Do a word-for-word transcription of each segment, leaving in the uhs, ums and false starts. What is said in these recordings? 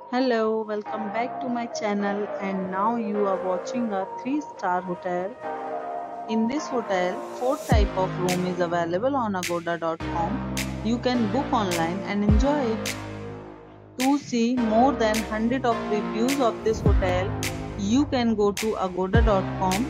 Hello, welcome back to my channel and now you are watching a three star hotel. In this hotel, four type of room is available on agoda dot com. You can book online and enjoy it. To see more than one hundred of reviews of this hotel, you can go to agoda dot com.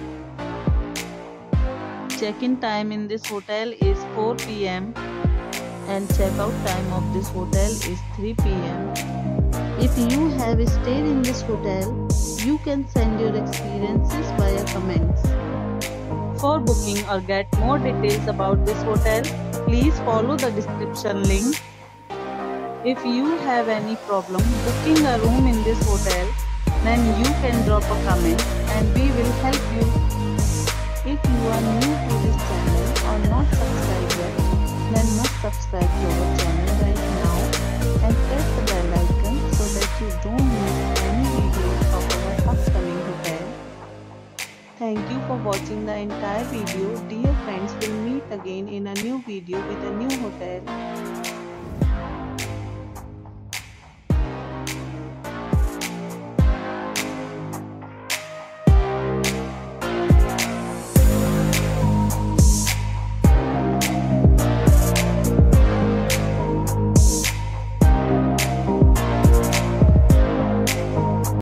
Check-in time in this hotel is four p m and check-out time of this hotel is three p m If you have stayed in this hotel, you can send your experiences via comments. For booking or get more details about this hotel, please follow the description link. If you have any problem booking a room in this hotel, then you can drop a comment and we will help you. If you are new to this channel or not subscribed yet, then must subscribe to our channel right now and press the bell icon so that you don't miss any videos of our upcoming hotel. Thank you for watching the entire video. Dear friends, will meet again in a new video with a new hotel.